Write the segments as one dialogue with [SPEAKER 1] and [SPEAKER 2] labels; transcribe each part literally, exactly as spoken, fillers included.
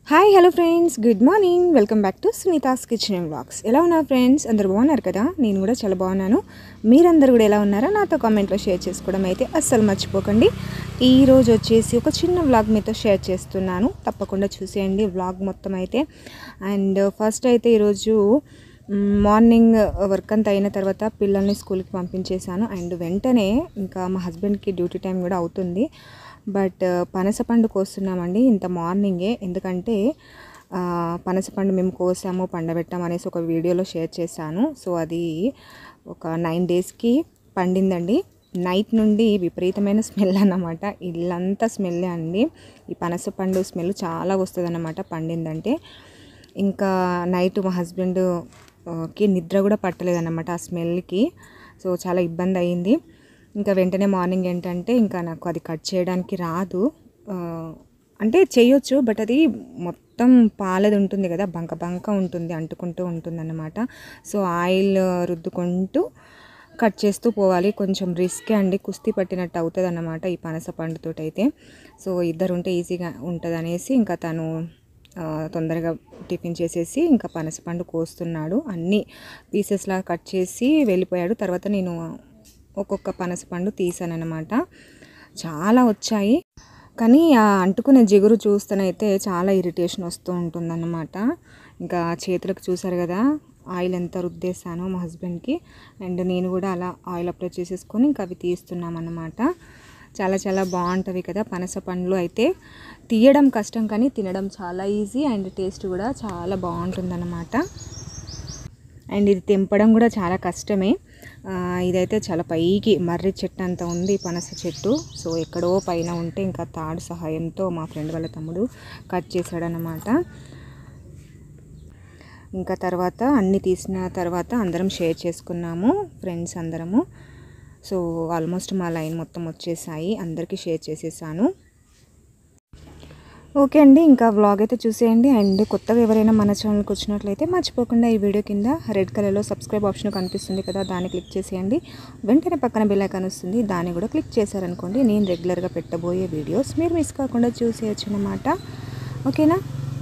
[SPEAKER 1] Hi hello friends, good morning. Welcome back to Sunitha's kitchen and vlogs. ఎలా ఉన్నారు friends? అందరు బాగున్నారు కదా? నేను కూడా చాలా బాగున్నాను. మీరందరూ కూడా ఎలా ఉన్నారో నాతో కామెంట్లో షేర్ చేసుకోవడం అయితే అస్సలు మర్చిపోకండి. ఈరోజు వచ్చేసి ఒక చిన్న వ్లాగ్ మీతో షేర్ చేస్తున్నాను, తప్పకుండా చూసేయండి వ్లాగ్ మొత్తం అయితే. అండ్ ఫస్ట్ అయితే ఈరోజు మార్నింగ్ వర్క్ అంతా అయిన తర్వాత పిల్లల్ని స్కూల్కి పంపించేశాను. అండ్ వెంటనే ఇంకా మా హస్బెండ్కి డ్యూటీ టైం కూడా అవుతుంది. బట్ పనసపండు కోస్తున్నామండి ఇంత మార్నింగే. ఎందుకంటే పనసపండు మేము కోసాము, పండబెట్టాము అనేసి ఒక వీడియోలో షేర్ చేశాను. సో అది ఒక నైన్ డేస్కి పండిందండి. నైట్ నుండి విపరీతమైన స్మెల్ అన్నమాట, ఇల్లంతా స్మెల్లే అండి. ఈ పనసపండు స్మెల్ చాలా వస్తుంది అన్నమాట పండిందంటే. ఇంకా నైట్ మా హస్బెండ్కి నిద్ర కూడా పట్టలేదన్నమాట ఆ స్మెల్కి. సో చాలా ఇబ్బంది అయ్యింది. ఇంకా వెంటనే మార్నింగ్ ఏంటంటే ఇంకా నాకు అది కట్ చేయడానికి రాదు, అంటే చేయొచ్చు బట్ అది మొత్తం పాలది ఉంటుంది కదా, బంక బంక ఉంటుంది, అంటుకుంటూ ఉంటుంది అన్నమాట. సో ఆయిల్ రుద్దుకుంటూ కట్ చేస్తూ పోవాలి. కొంచెం రిస్కే అండి, కుస్తీ పట్టినట్టు అవుతుంది అన్నమాట ఈ పనస పండుతో అయితే. సో ఇద్దరు ఉంటే ఈజీగా ఉంటుంది అనేసి ఇంకా తను తొందరగా టిఫిన్ చేసేసి ఇంకా పనసపండు కోస్తున్నాడు. అన్ని పీసెస్లా కట్ చేసి వెళ్ళిపోయాడు. తర్వాత నేను ఒక్కొక్క పనసపండు తీసానన్నమాట. చాలా వచ్చాయి, కానీ ఆ అంటుకునే జిగురు చూస్తేనైతే చాలా ఇరిటేషన్ వస్తూ ఉంటుందన్నమాట. ఇంకా చేతులకు చూసారు కదా ఆయిల్ ఎంత రుద్దేశానో మా హస్బెండ్కి. అండ్ నేను కూడా అలా ఆయిల్ అప్లై చేసేసుకొని ఇంకా అవి తీస్తున్నామన్నమాట. చాలా చాలా బాగుంటుంది కదా పనస పండ్లు అయితే. తీయడం కష్టం కానీ తినడం చాలా ఈజీ అండ్ టేస్ట్ కూడా చాలా బాగుంటుందన్నమాట. అండ్ ఇది తెంపడం కూడా చాలా కష్టమే. ఇదైతే చాలా పైకి మర్రి చెట్టు అంత ఉంది పనస చెట్టు. సో ఎక్కడో పైన ఉంటే ఇంకా తాడు సహాయంతో మా ఫ్రెండ్ వాళ్ళ తమ్ముడు కట్ చేశాడనమాట. ఇంకా తర్వాత అన్నీ తీసిన తర్వాత అందరం షేర్ చేసుకున్నాము ఫ్రెండ్స్ అందరము. సో ఆల్మోస్ట్ మా లైన్ మొత్తం వచ్చేసాయి, అందరికీ షేర్ చేసేసాను. ఓకే అండి, ఇంకా వ్లాగ్ అయితే చూసేయండి. అండ్ కొత్తగా ఎవరైనా మన ఛానల్కి వచ్చినట్లయితే మర్చిపోకుండా ఈ వీడియో కింద రెడ్ కలర్లో సబ్స్క్రైబ్ ఆప్షన్ కనిపిస్తుంది కదా, దాన్ని క్లిక్ చేసేయండి. వెంటనే పక్కన బెల్ ఐకాన్ వస్తుంది, దాన్ని కూడా క్లిక్ చేశారనుకోండి నేను రెగ్యులర్గా పెట్టబోయే వీడియోస్ మీరు మిస్ కాకుండా చూసేయచ్చు అన్నమాట. ఓకేనా?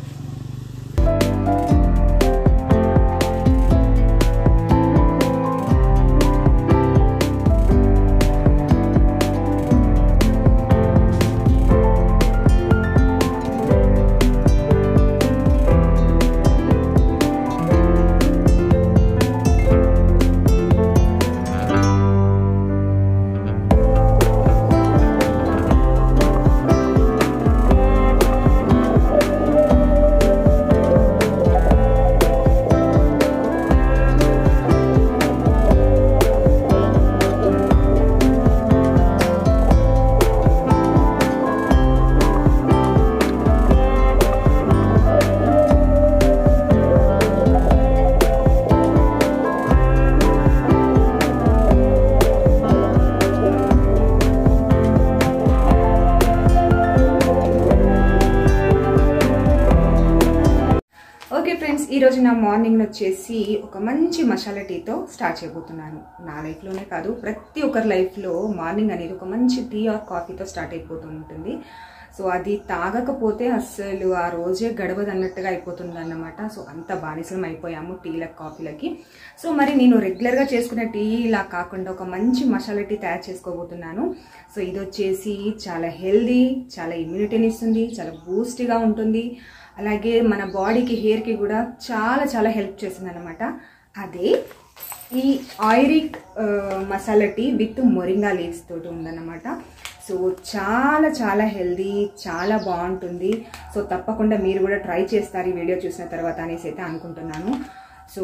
[SPEAKER 1] ఫ్రెండ్స్, ఈరోజు నా మార్నింగ్ వచ్చేసి ఒక మంచి మసాలా టీతో స్టార్ట్ చేయబోతున్నాను. నా లైఫ్లోనే కాదు, ప్రతి ఒక్కరి లైఫ్లో మార్నింగ్ అనేది ఒక మంచి టీ ఆర్ కాఫీతో స్టార్ట్ అయిపోతూ ఉంటుంది. సో అది తాగకపోతే అస్సలు ఆ రోజే గడవదు అన్నట్టుగా అయిపోతుంది అన్నమాట. సో అంత బానిసం అయిపోయాము టీలకు కాఫీలకి. సో మరి నేను రెగ్యులర్గా చేసుకునే టీ ఇలా కాకుండా ఒక మంచి మసాలా టీ తయారు చేసుకోబోతున్నాను. సో ఇది వచ్చేసి చాలా హెల్దీ, చాలా ఇమ్యూనిటీని ఇస్తుంది, చాలా బూస్ట్గా ఉంటుంది. అలాగే మన బాడీకి, హెయిర్కి కూడా చాలా చాలా హెల్ప్ చేస్తుంది అనమాట. అదే ఈ ayurvedic masala tea with moringa leaves తోటి ఉందన్నమాట. సో చాలా చాలా హెల్దీ, చాలా బాగుంటుంది. సో తప్పకుండా మీరు కూడా ట్రై చేస్తారు ఈ వీడియో చూసిన తర్వాత అనేసి అయితే అనుకుంటున్నాను. సో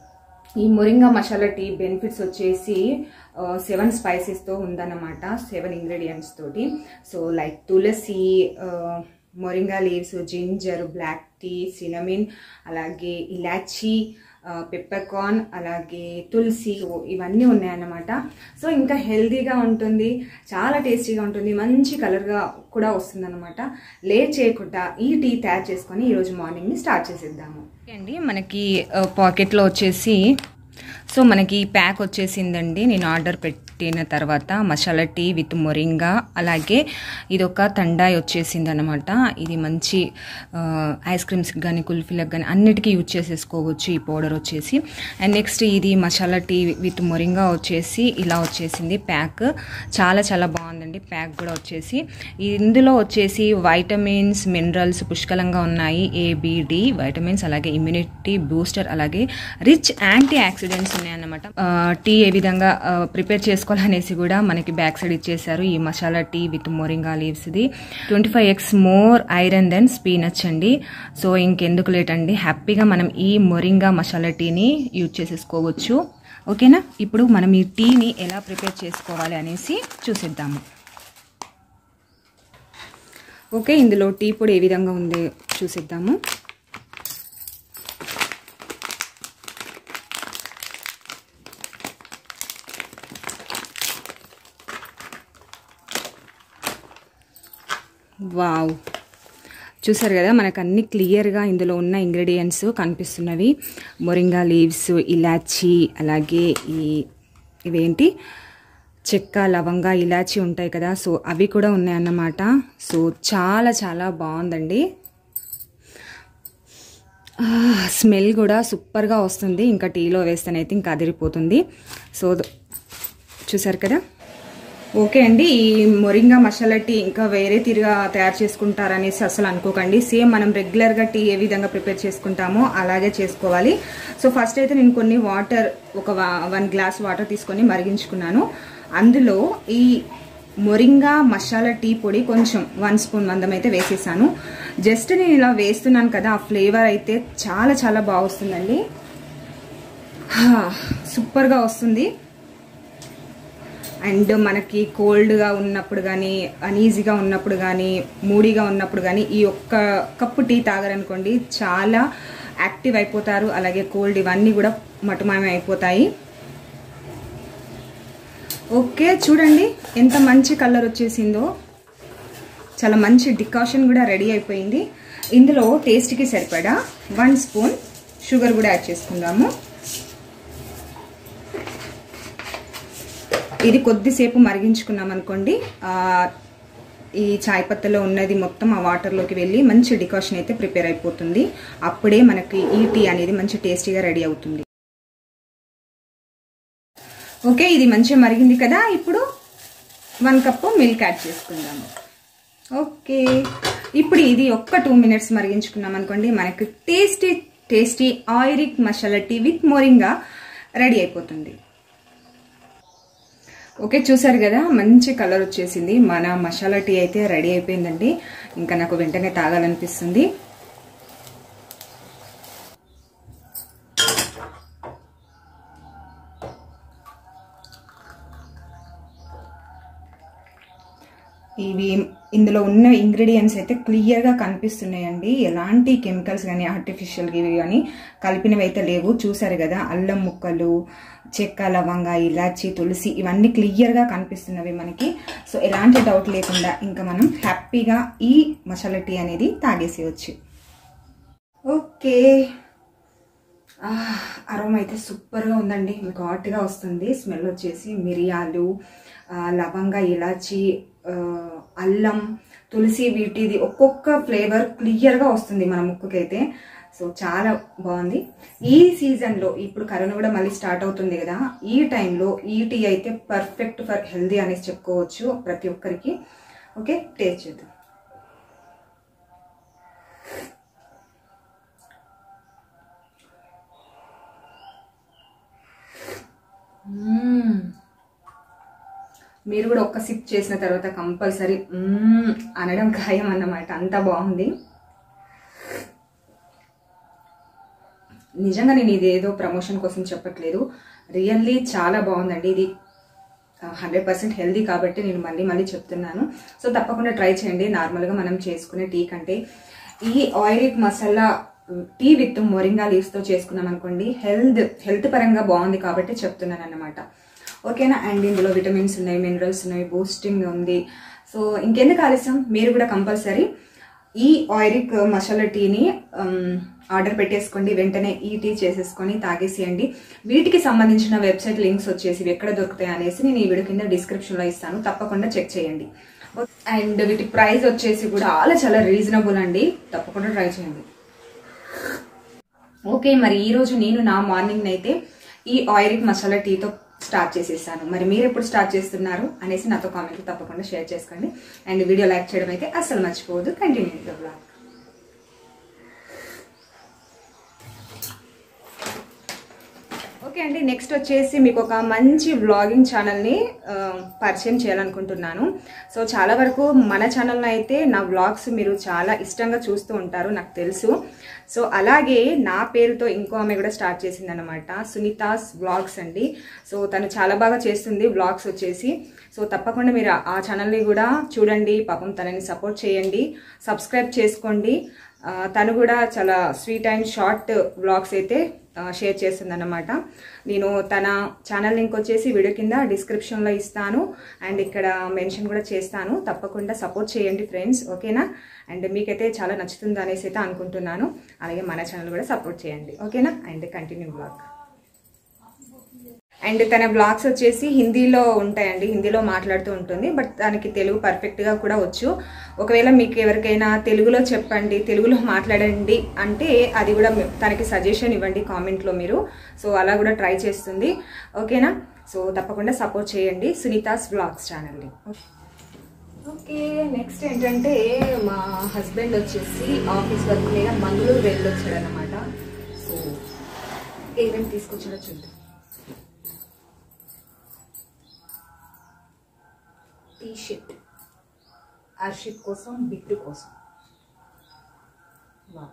[SPEAKER 1] ఈ మొరింగా మసాలా టీ బెనిఫిట్స్ వచ్చేసి సెవెన్ స్పైసెస్తో ఉందన్నమాట, సెవెన్ ఇంగ్రీడియంట్స్ తోటి. So like tulsi, moringa leaves, ginger, black tea, cinnamon, అలాగే ఇలాచీ, పెప్పర్కార్న్, అలాగే తులసి, ఇవన్నీ ఉన్నాయన్నమాట. సో ఇంకా హెల్దీగా ఉంటుంది, చాలా టేస్టీగా ఉంటుంది, మంచి కలర్గా కూడా వస్తుంది అనమాట. లేట్ చేయకుండా ఈ టీ తయారు చేసుకొని ఈరోజు మార్నింగ్ని స్టార్ట్ చేసేద్దాము అండి. మనకి పాకెట్లో వచ్చేసి
[SPEAKER 2] సో మనకి ఈ ప్యాక్ వచ్చేసిందండి నేను ఆర్డర్ పెట్టిన తర్వాత. మసాలా టీ విత్ మొరింగా, అలాగే ఇది ఒక తండాయి వచ్చేసింది అనమాట. ఇది మంచి ఐస్ క్రీమ్స్కి కానీ కుల్ఫీలకు కానీ అన్నిటికీ యూజ్ చేసేసుకోవచ్చు ఈ పౌడర్ వచ్చేసి. అండ్ నెక్స్ట్ ఇది మసాలా టీ విత్ మొరింగా వచ్చేసి ఇలా వచ్చేసింది ప్యాక్. చాలా చాలా బాగుందండి ప్యాక్ కూడా వచ్చేసి. ఇందులో వచ్చేసి వైటమిన్స్ మినరల్స్ పుష్కలంగా ఉన్నాయి. ఏబిడి వైటమిన్స్, అలాగే ఇమ్యూనిటీ బూస్టర్, అలాగే రిచ్ యాంటీ ఆక్సిడెంట్స్ ఉన్నాయన్నమాట. టీ ఏ విధంగా ప్రిపేర్ చేసుకోవాలనేసి కూడా మనకి బ్యాక్ సైడ్ ఇచ్చేసారు. ఈ masala tea with moringa leaves the twenty five x more iron than spinach అండి. సో ఇంకెందుకు లేట్ అండి, హ్యాపీగా మనం ఈ మొరింగా మసాలా టీని యూజ్ చేసేసుకోవచ్చు. ఓకేనా, ఇప్పుడు మనం ఈ టీని ఎలా ప్రిపేర్ చేసుకోవాలి అనేసి చూసేద్దాము. ఓకే, ఇందులో టీ పొడి ఏ విధంగా ఉందో చూసేద్దాము. వావ్, చూసారు కదా మనకు అన్ని క్లియర్గా ఇందులో ఉన్న ఇంగ్రీడియంట్స్ కనిపిస్తున్నవి. మొరింగా లీవ్స్, ఇలాచీ, అలాగే ఈ ఇవేంటి చెక్క, లవంగా, ఇలాచీ ఉంటాయి కదా, సో అవి కూడా ఉన్నాయన్నమాట. సో చాలా చాలా బాగుందండి. స్మెల్ కూడా సూపర్గా వస్తుంది. ఇంకా టీలో వేస్తేనైతే ఇంకా అదిరిపోతుంది. సో చూసారు కదా. ఓకే అండి, ఈ మొరింగా మసాలా టీ ఇంకా వేరే తీరుగా తయారు చేసుకుంటారనేసి అసలు అనుకోకండి. సేమ్ మనం రెగ్యులర్గా టీ ఏ విధంగా ప్రిపేర్ చేసుకుంటామో అలాగే చేసుకోవాలి. సో ఫస్ట్ అయితే నేను కొన్ని వాటర్, ఒక వన్ గ్లాస్ వాటర్ తీసుకొని మరిగించుకున్నాను. అందులో ఈ మొరింగా మసాలా టీ పొడి కొంచెం వన్ స్పూన్ మందం అయితే వేసేసాను. జస్ట్ నేను ఇలా వేస్తున్నాను కదా, ఆ ఫ్లేవర్ అయితే చాలా చాలా బాగా వస్తుందండి. సూపర్గా వస్తుంది. అండ్ మనకి కోల్డ్గా ఉన్నప్పుడు కానీ, అనీజీగా ఉన్నప్పుడు కానీ, మూడీగా ఉన్నప్పుడు కానీ ఈ ఒక్క కప్పు టీ తాగారనుకోండి చాలా యాక్టివ్ అయిపోతారు. అలాగే కోల్డ్ ఇవన్నీ కూడా మటుమాయం అయిపోతాయి. ఓకే, చూడండి ఎంత మంచి కలర్ వచ్చేసిందో. చాలా మంచి డికాషన్ కూడా రెడీ అయిపోయింది. ఇందులో టేస్ట్కి సరిపడా వన్ స్పూన్ షుగర్ కూడా యాడ్ చేసుకుందాము. ఇది కొద్దిసేపు మరిగించుకున్నాం అనుకోండి, ఈ చాయ్ పత్తలో ఉన్నది మొత్తం ఆ వాటర్లోకి వెళ్ళి మంచి డికాషన్ అయితే ప్రిపేర్ అయిపోతుంది. అప్పుడే మనకి ఈ టీ అనేది మంచి టేస్టీగా రెడీ అవుతుంది. ఓకే, ఇది మంచిగా మరిగింది కదా, ఇప్పుడు వన్ కప్పు మిల్క్ యాడ్ చేసుకుందాము. ఓకే, ఇప్పుడు ఇది ఒక్క టూ మినిట్స్ మరిగించుకున్నాం అనుకోండి, మనకి tasty tasty ayurvedic masala tea with moringa ready అయిపోతుంది. ఓకే, చూసారు కదా మంచి కలర్ వచ్చేసింది. మన మసాలా టీ అయితే రెడీ అయిపోయిందండి. ఇంకా నాకు వెంటనే తాగాలనిపిస్తుంది. ఇవి ఇందులో ఉన్న ఇంగ్రీడియంట్స్ అయితే క్లియర్గా కనిపిస్తున్నాయండి. ఎలాంటి కెమికల్స్ కానీ ఆర్టిఫిషియల్ ఇవి కానీ కలిపినవి అయితే లేవు. చూసారు కదా, అల్లం ముక్కలు, చెక్క, లవంగా, ఇలాచి, తులసి ఇవన్నీ క్లియర్గా కనిపిస్తున్నవి మనకి. సో ఎలాంటి డౌట్ లేకుండా ఇంకా మనం హ్యాపీగా ఈ మసాలా టీ అనేది తాగేసేయచ్చు. ఓకే, అరోమా అయితే సూపర్గా ఉందండి. మీకు హాట్గా వస్తుంది. స్మెల్ వచ్చేసి మిరియాలు, లవంగా, ఇలాచి, అల్లం, తులసి వీటిది ఒక్కొక్క ఫ్లేవర్ క్లియర్గా వస్తుంది మన ముక్కుకైతే. సో చాలా బాగుంది. ఈ సీజన్లో ఇప్పుడు కరోనా కూడా మళ్ళీ స్టార్ట్ అవుతుంది కదా, ఈ టైంలో ఈ టీ అయితే పర్ఫెక్ట్ ఫర్ హెల్దీ అనేసి చెప్పుకోవచ్చు ప్రతి ఒక్కరికి. ఓకే, టేస్ట్ చేద్దాం. మీరు కూడా ఒక్క సిప్ చేసిన తర్వాత కంపల్సరీ అనడం ఖాయం అన్నమాట. అంతా బాగుంది. నిజంగా నేను ఇదేదో ప్రమోషన్ కోసం చెప్పట్లేదు, రియల్లీ చాలా బాగుందండి. ఇది హండ్రెడ్ పర్సెంట్ హెల్దీ కాబట్టి నేను మళ్ళీ మళ్ళీ చెప్తున్నాను. సో తప్పకుండా ట్రై చేయండి. నార్మల్గా మనం చేసుకునే టీ కంటే ఈ ayurvedic masala tea with moringa లీవ్స్తో చేసుకున్నాం అనుకోండి, హెల్త్ హెల్త్ పరంగా బాగుంది కాబట్టి చెప్తున్నాను అన్నమాట. ఓకేనా. అండ్ ఇందులో విటమిన్స్ ఉన్నాయి, మినరల్స్ ఉన్నాయి, బూస్టింగ్ ఉంది. సో ఇంకెందుకు ఆలస్యం, మీరు కూడా కంపల్సరీ ఈ ఆయిలిక్ మసాలా టీని ఆర్డర్ పెట్టేసుకోండి, వెంటనే ఈ టీ చేసేసుకొని తాగేసేయండి. వీటికి సంబంధించిన వెబ్సైట్ లింక్స్ వచ్చేసి ఎక్కడ దొరుకుతాయి అనేసి నేను ఈ వీడియో కింద డిస్క్రిప్షన్లో ఇస్తాను, తప్పకుండా చెక్ చేయండి. అండ్ వీటి ప్రైస్ వచ్చేసి కూడా చాలా చాలా రీజనబుల్ అండి, తప్పకుండా ట్రై చేయండి. ఓకే, మరి ఈరోజు నేను నా మార్నింగ్ అయితే ఈ ఆయుర్వేదిక్ మసాలా టీతో స్టార్ట్ చేసేసాను. మరి మీరు ఎప్పుడు స్టార్ట్ చేస్తున్నారు అనేసి నాతో కామెంట్ తప్పకుండా షేర్ చేసుకోండి. అండ్ వీడియో లైక్ చేయడం అయితే అస్సలు మర్చిపోవద్దు. Continue the vlog. ఓకే అండి, నెక్స్ట్ వచ్చేసి మీకు ఒక మంచి వ్లాగింగ్ ఛానల్ని పరిచయం చేయాలనుకుంటున్నాను. సో చాలా వరకు మన ఛానల్లో అయితే నా వ్లాగ్స్ మీరు చాలా ఇష్టంగా చూస్తూ ఉంటారు, నాకు తెలుసు. సో అలాగే నా పేరుతో ఇంకో ఆమె కూడా స్టార్ట్ చేసింది అనమాట, సునీతాస్ వ్లాగ్స్ అండి. సో తను చాలా బాగా చేస్తుంది వ్లాగ్స్ వచ్చేసి. సో తప్పకుండా మీరు ఆ ఛానల్ని కూడా చూడండి, పాపం తనని సపోర్ట్ చేయండి, సబ్స్క్రైబ్ చేసుకోండి. తను కూడా చాలా స్వీట్ అండ్ షార్ట్ వ్లాగ్స్ అయితే షేర్ చేస్తుంది అన్నమాట. నేను తన ఛానల్ లింక్ వచ్చేసి వీడియో కింద డిస్క్రిప్షన్లో ఇస్తాను అండ్ ఇక్కడ మెన్షన్ కూడా చేస్తాను, తప్పకుండా సపోర్ట్ చేయండి ఫ్రెండ్స్, ఓకేనా. అండ్ మీకైతే చాలా నచ్చుతుంది అనేసి అయితే అనుకుంటున్నాను. అలాగే మన ఛానల్ కూడా సపోర్ట్ చేయండి, ఓకేనా. And continue blog. అండ్ తన బ్లాగ్స్ వచ్చేసి హిందీలో ఉంటాయండి, హిందీలో మాట్లాడుతూ ఉంటుంది, బట్ దానికి తెలుగు పర్ఫెక్ట్గా కూడా వచ్చు. ఒకవేళ మీకు ఎవరికైనా తెలుగులో చెప్పండి, తెలుగులో మాట్లాడండి అంటే అది కూడా తనకి సజెషన్ ఇవ్వండి కామెంట్లో మీరు. సో అలా కూడా ట్రై చేస్తుంది, ఓకేనా. సో తప్పకుండా సపోర్ట్ చేయండి సునీతాస్ బ్లాగ్స్ ఛానల్ని. ఓకే, నెక్స్ట్ ఏంటంటే మా హస్బెండ్ వచ్చేసి ఆఫీస్ వర్క్ మీద మంగళూరు వెళ్ళి వచ్చాడు అనమాట. సో ఏమేమి తీసుకొచ్చాడో చూద్దాం. టీ షర్ట్ హర్షిత్ కోసం, బిట్టు కోసం. వా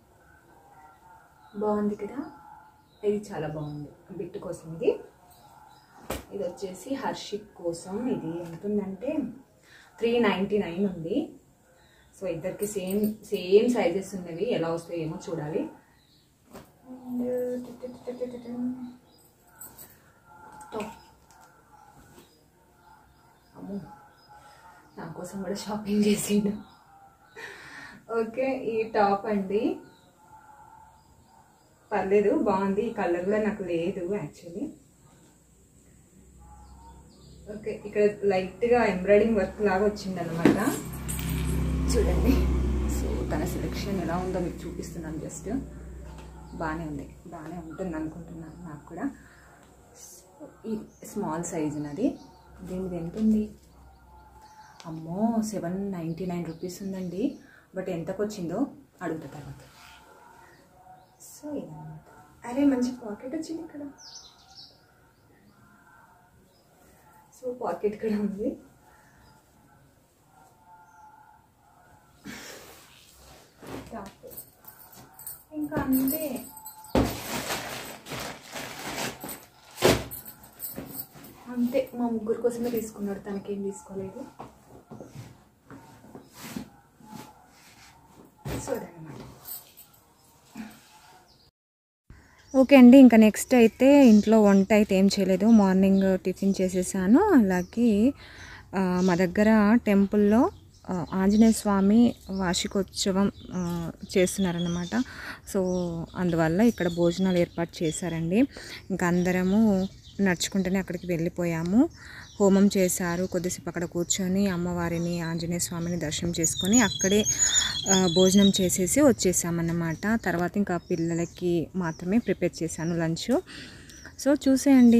[SPEAKER 2] బాగుంది కదా, ఇది చాలా బాగుంది. బిట్టు కోసం ఇది ఇది వచ్చేసి హర్షిత్ కోసం. ఇది ఎంతుందంటే త్రీ నైంటీ నైన్ ఉంది. సో ఇద్దరికి సేమ్ సేమ్ సైజెస్ ఉన్నవి, ఎలా వస్తాయి ఏమో చూడాలి. అమ్మో, నా కోసం కూడా షాపింగ్ చేసిండు. ఓకే, ఈ టాప్ అండి, పర్లేదు బాగుంది. ఈ కలర్ కూడా నాకు లేదు యాక్చువల్లీ. ఓకే, ఇక్కడ లైట్గా ఎంబ్రాయిడింగ్ వర్క్ లాగా వచ్చింది అనమాట, చూడండి. సో తన సెలెక్షన్ ఎలా ఉందో మీకు చూపిస్తున్నాను. జస్ట్ బాగానే ఉంది, బాగానే ఉంటుంది అనుకుంటున్నాను నాకు కూడా. ఈ స్మాల్ సైజ్ ఉన్నది. దీనిది ఎంత ఉంది? అమ్మో, సెవెన్ నైంటీ నైన్ రూపీస్ ఉందండి. బట్ ఎంతకు వచ్చిందో అడుగుతా తర్వాత. సో ఇదన్నమాట. అరే మంచి పాకెట్ వచ్చింది ఇక్కడ. సో పాకెట్ కూడా ఉంది. ఇంకా అంతే. అంతే, మా ముగ్గురు కోసమే తీసుకున్నాడు, తనకేం తీసుకోలేదు. సో అదనమాట.
[SPEAKER 1] ఓకే అండి, ఇంకా నెక్స్ట్ అయితే ఇంట్లో వంట అయితే ఏం చేయలేదు. మార్నింగ్ టిఫిన్ చేసేసాను. అలాగే మా దగ్గర టెంపుల్లో ఆంజనేయ స్వామి వార్షికోత్సవం చేస్తున్నారన్నమాట. సో అందువల్ల ఇక్కడ భోజనాలు ఏర్పాటు చేశారండి. ఇంకా అందరము నడుచుకుంటూనే అక్కడికి వెళ్ళిపోయాము. హోమం చేశారు, కొద్దిసేపు అక్కడ కూర్చొని అమ్మవారిని ఆంజనేయ స్వామిని దర్శనం చేసుకొని అక్కడే భోజనం చేసేసి వచ్చేసామన్నమాట. తర్వాత ఇంకా పిల్లలకి మాత్రమే ప్రిపేర్ చేశాను లంచ్. సో చూసేయండి.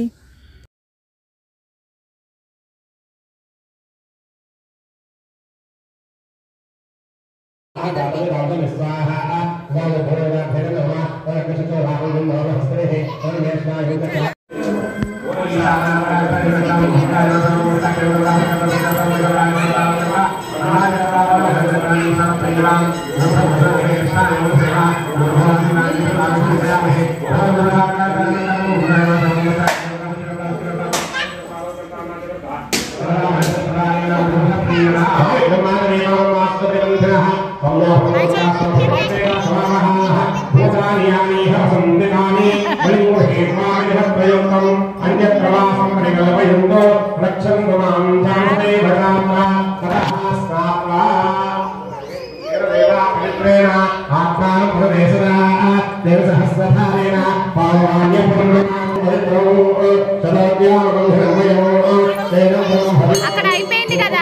[SPEAKER 3] ఆత్మానం అక్కడ అయిపోయింది కదా.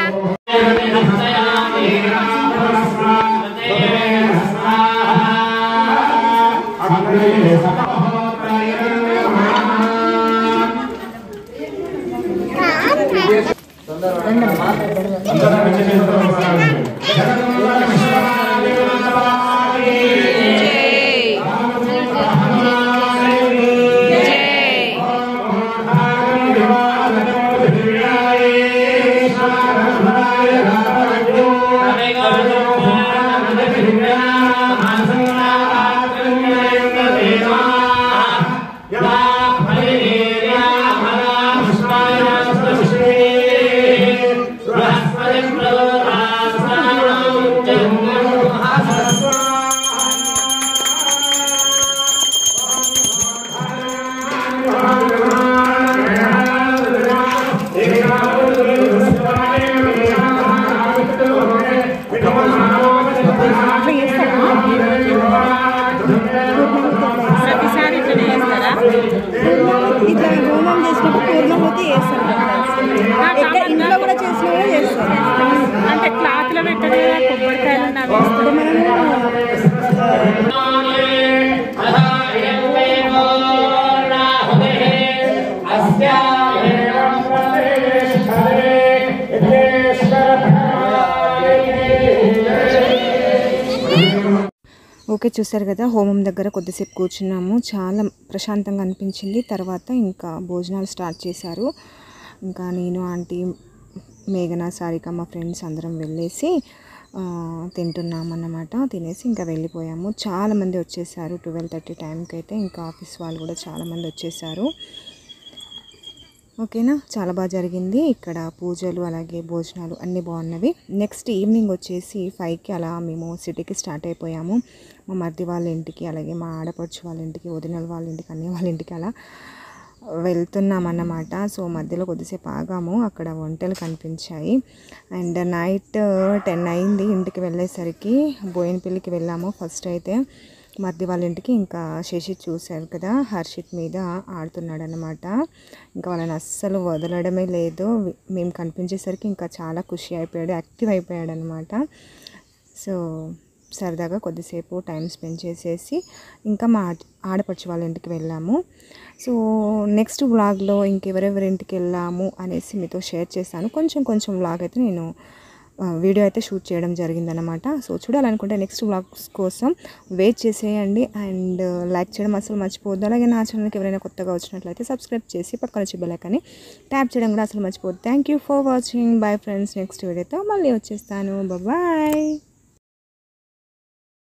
[SPEAKER 1] ఇట్లా హోమం చేసినప్పుడు పూర్ణమూర్తి చేస్తారు, ఇంట్లో కూడా చేసిన కూడా చేస్తారు.
[SPEAKER 3] అంటే క్లాత్ లో పెట్టడే కొబ్బరికాయలు
[SPEAKER 1] ఓకే, చూసారు కదా, హోమం దగ్గర కొద్దిసేపు కూర్చున్నాము. చాలా ప్రశాంతంగా అనిపించింది. తర్వాత ఇంకా భోజనాలు స్టార్ట్ చేశారు. ఇంకా నేను ఆంటీ మేఘన సారిక మా ఫ్రెండ్స్ అందరం వెళ్ళేసి తింటున్నాం అన్నమాట. తినేసి ఇంకా వెళ్ళిపోయాము. చాలామంది వచ్చేసారు. ట్వెల్వ్ థర్టీ టైంకి అయితే ఇంకా ఆఫీస్ వాళ్ళు కూడా చాలామంది వచ్చేసారు. ఓకేనా, చాలా బాగా జరిగింది ఇక్కడ పూజలు అలాగే భోజనాలు అన్నీ బాగున్నవి. నెక్స్ట్ ఈవినింగ్ వచ్చేసి ఫైవ్కి అలా మేము సిటీకి స్టార్ట్ అయిపోయాము. మా మరిది వాళ్ళ ఇంటికి అలాగే మా ఆడపడుచు వాళ్ళ ఇంటికి, వదినల వాళ్ళ ఇంటికి, అన్నీ వాళ్ళ ఇంటికి అలా వెళ్తున్నాం అన్నమాట. సో మధ్యలో కొద్దిసేపు ఆగాము, అక్కడ వంటలు కనిపించాయి. అండ్ నైట్ టెన్ అయింది ఇంటికి వెళ్ళేసరికి. బోయినపల్లికి వెళ్ళాము ఫస్ట్ అయితే మరిది వాళ్ళ ఇంటికి. ఇంకా శశి చూశారు కదా, హర్షిత్ మీద ఆడుతున్నాడు అన్నమాట. ఇంకా వాళ్ళని అస్సలు వదలడమే లేదు. మేము కనిపించేసరికి ఇంకా చాలా ఖుషి అయిపోయాడు, యాక్టివ్ అయిపోయాడు అనమాట. సో సరదాగా కొద్దిసేపు టైం స్పెండ్ చేసేసి ఇంకా మా ఆడపడుచు వాళ్ళ ఇంటికి వెళ్ళాము. సో నెక్స్ట్ వ్లాగ్లో ఇంకెవరెవరి ఇంటికి వెళ్ళాము అనేసి మీతో షేర్ చేశాను. కొంచెం కొంచెం వ్లాగ్ అయితే నేను వీడియో అయితే షూట్ చేయడం జరిగిందనమాట. సో చూడాలనుకుంటే నెక్స్ట్ వ్లాగ్స్ కోసం వెయిట్ చేసేయండి. అండ్ లైక్ చేయడం అసలు మర్చిపోవద్దు. అలాగే నా ఛానల్కి ఎవరైనా కొత్తగా వచ్చినట్లయితే సబ్స్క్రైబ్ చేసి పక్కన వచ్చే బెల్ ఐకాన్ని ట్యాప్ చేయడం కూడా అసలు మర్చిపోవద్దు. Thank you for watching. Bye friends. Next వీడియోతో మళ్ళీ వచ్చేస్తాను. బాయ్.